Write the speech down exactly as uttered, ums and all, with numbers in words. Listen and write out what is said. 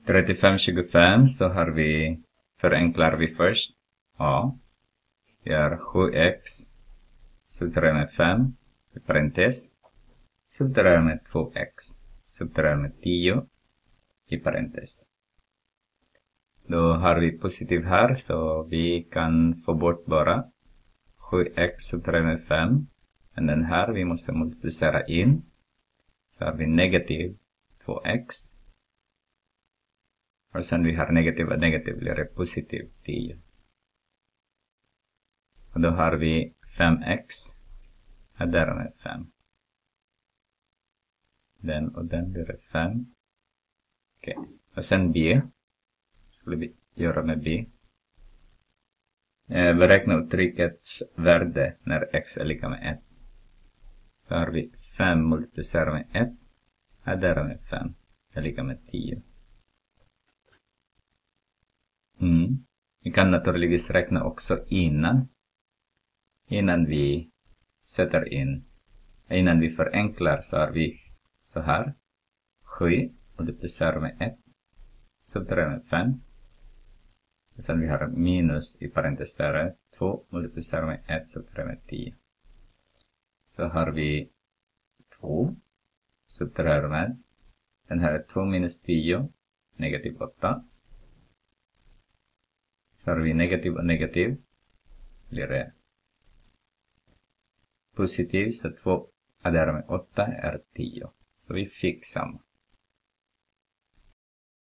trettiofem tjugofem så har vi, förenklar vi först. A. Vi har sju x. Subtraherar med fem. I parentes. Subtraherar med två x. Subtraherar med tio. I parentes. Då har vi positiv här så vi kan få bort bara sju x subtraherar med fem. Men den här vi måste multiplicera in. Så har vi negativ två x. Och sen vi har negativ och negativ blir det positiv tio. Och då har vi fem x. Och där är fem. Den och den blir det fem. Okej. Okay. Och sen b. Skulle vi göra med b. Eh, beräkna uttryckets värde när x är lika med ett. Så har vi fem multiplicerat med ett. Och där är fem. Är lika med tio. Mm. Vi kan naturligtvis räkna också innan. Innan vi sätter in. Innan vi förenklar så har vi så här. sju multiplicerar med ett. Subtraherar med fem. Och sen vi har minus i parentes där. två multiplicerar med ett. Subtraherar med tio. Så har vi två. Subtraherar med. Den här är två minus tio. Negativ åtta. Så har vi negativ och negativ. Blir det positiv. Så två adderar med åtta är tio. Så vi fick samma.